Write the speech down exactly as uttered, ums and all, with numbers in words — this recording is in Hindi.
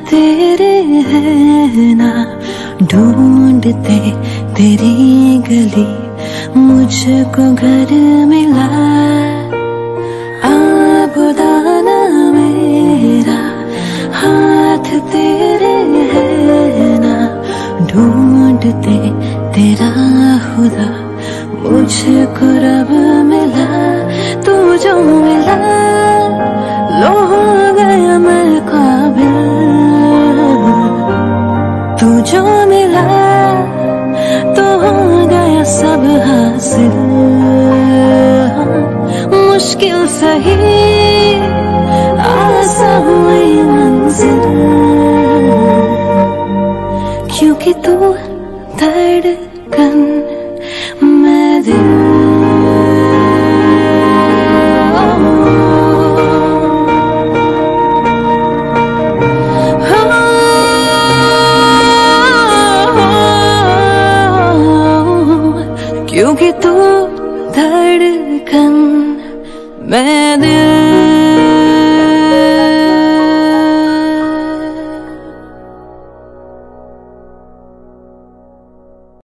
तेरे हैं ना, ढूंढते तेरी गली, मुझको घर मिला। आबुदाना मेरा हाथ तेरे हैं ना, ढूंढते तेरा खुदा, मुझको रब मिला। तू जो मिला लो हो गया मैं काबिल, तू जो मिला तो हो गया सब हासिल। मुश्किल सही आसान हुई मंजिल, क्योंकि तू धड़कन मैं दिल। क्योंकि तू धड़कन मैं